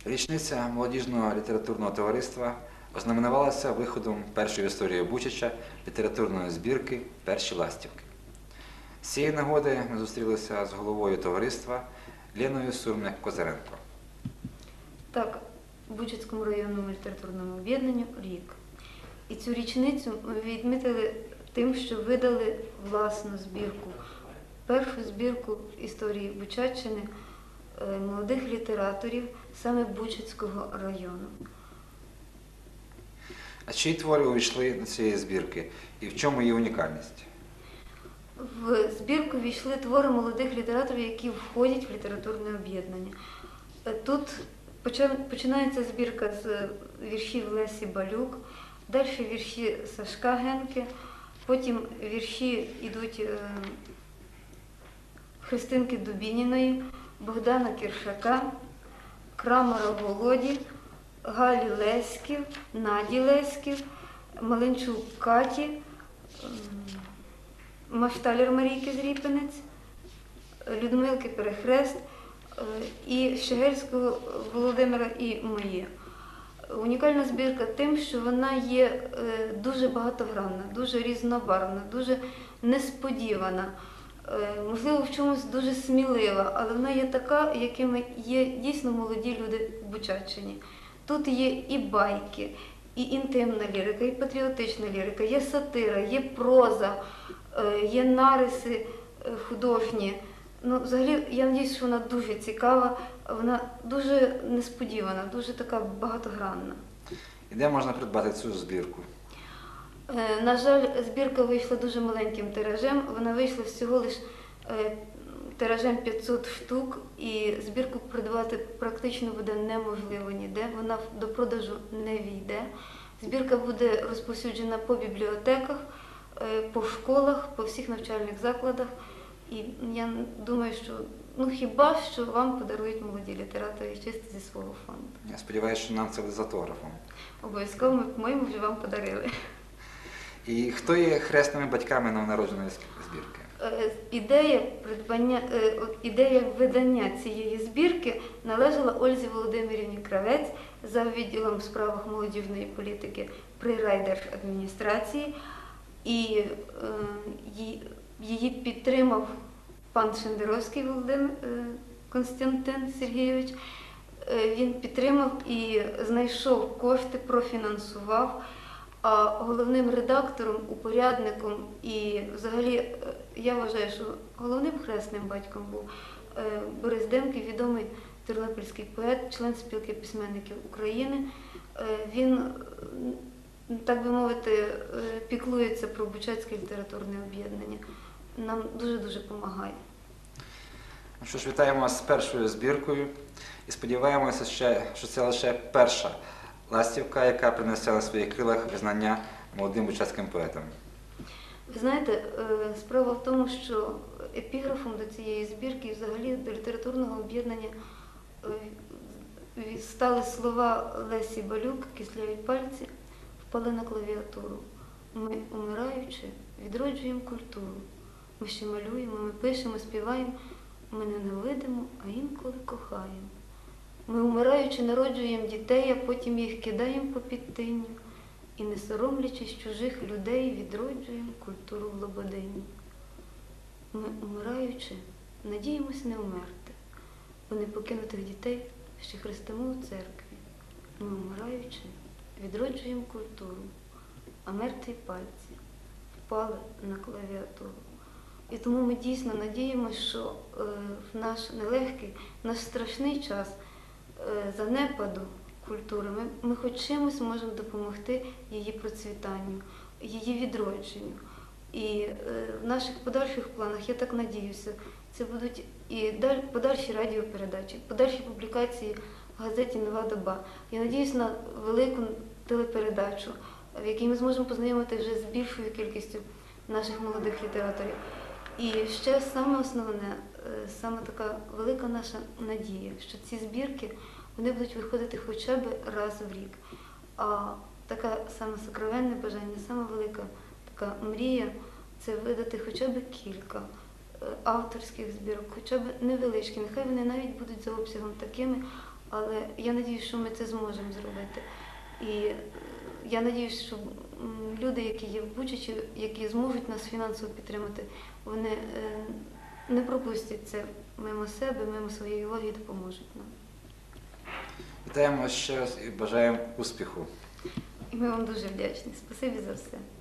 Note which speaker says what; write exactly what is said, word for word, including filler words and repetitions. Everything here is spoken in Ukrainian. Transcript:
Speaker 1: Річниця молодіжного літературного товариства ознаменувалася виходом першої в історії Бучача літературної збірки «Перші ластівки». З цієї нагоди ми зустрілися з головою товариства Леною Сурмяк-Козиренко.
Speaker 2: Так, Бучацькому районному літературному об'єднанню рік. І цю річницю ми відмітили тим, що видали власну збірку, першу збірку історії Бучаччини молодих літераторів саме Бучацького району.
Speaker 1: А чиї твори увійшли до цієї збірки і в чому її унікальність?
Speaker 2: В збірку війшли твори молодих літераторів, які входять в літературне об'єднання. Тут починається збірка з віршів Лесі Балюк, далі вірші Сашка Генке, потім вірші йдуть Христинки Дубініної, Богдана Кіршака, Крамара Володі, Галі Леськів, Наді Леськів, Маленчук Каті, Машталер Марійки Зріпинець, Людмилки Перехрест і Щегельського Володимира і моє. Унікальна збірка тим, що вона є дуже багатогранна, дуже різнобарвна, дуже несподівана, можливо, в чомусь дуже смілива, але вона є така, якими є дійсно молоді люди в Бучаччині. Тут є і байки, і інтимна лірика, і патріотична лірика, є сатира, є проза, є нариси художні. Ну, взагалі, я сподіваюся, що вона дуже цікава, вона дуже несподівана, дуже така багатогранна.
Speaker 1: І де можна придбати цю збірку?
Speaker 2: На жаль, збірка вийшла дуже маленьким тиражем, вона вийшла всього лише тиражем п'ятсот штук, і збірку придбати практично буде неможливо ніде, вона до продажу не війде. Збірка буде розповсюджена по бібліотеках, по школах, по всіх навчальних закладах. І я думаю, що ну хіба що вам подарують молоді літератори чисто зі свого фонду.
Speaker 1: Я сподіваюся, що нам це буде з автографом.
Speaker 2: Обов'язково ми, по-моєму, вже вам подарили.
Speaker 1: І хто є хресними батьками новонародженої збірки?
Speaker 2: Ідея придбання, ідея видання цієї збірки належала Ользі Володимирівні Кравець за відділом у справах молодіжної політики при райдержадміністрації. І її підтримав пан Шендеровський Володимир Константин Сергійович. Він підтримав і знайшов кошти, профінансував. А головним редактором, упорядником і взагалі, я вважаю, що головним хресним батьком був Борис Демки, відомий тернопільський поет, член спілки письменників України. Він, так би мовити, піклується про Бучацьке літературне об'єднання. Нам дуже-дуже допомагає.
Speaker 1: Ну що ж, вітаємо вас з першою збіркою і сподіваємося, що це лише перша ластівка, яка принесе на своїх крилах визнання молодим бучацьким поетам.
Speaker 2: Ви знаєте, справа в тому, що епіграфом до цієї збірки і взагалі до літературного об'єднання стали слова Лесі Балюк «Кисляві пальці впали на клавіатуру. Ми, умираючи, відроджуємо культуру. Ми ще малюємо, ми пишемо, співаємо, ми ненавидимо, а інколи кохаємо. Ми, умираючи, народжуємо дітей, а потім їх кидаємо по підтинню. І, не соромлячись чужих людей, відроджуємо культуру в Лободині. Ми, умираючи, надіємось не вмерти, бо непокинутих дітей ще хрестимо у церкві. Ми, умираючи, відроджуємо культуру, а мертві пальці впали на клавіатуру. І тому ми дійсно надіємося, що в наш нелегкий, в наш страшний час занепаду культури ми, ми хоч чимось можемо допомогти її процвітанню, її відродженню. І в наших подальших планах, я так надіюся, це будуть і подальші радіопередачі, подальші публікації в газеті «Нова доба». Я надіюся на велику телепередачу, в якій ми зможемо познайомити вже з більшою кількістю наших молодих літераторів. І ще саме основне, саме така велика наша надія, що ці збірки, вони будуть виходити хоча б раз в рік. А таке саме сокровенне бажання, саме велика така мрія – це видати хоча б кілька авторських збірок, хоча б невеличкі. Нехай вони навіть будуть за обсягом такими, Але я надіюсь, що ми це зможемо зробити. І е, я надіюсь, що м, люди, які є в Бучачі, які зможуть нас фінансово підтримати, вони е, не пропустять це мимо себе, мимо своєї уваги і допоможуть нам.
Speaker 1: Вітаємо вас ще раз і бажаємо успіху.
Speaker 2: І ми вам дуже вдячні. Спасибі за все.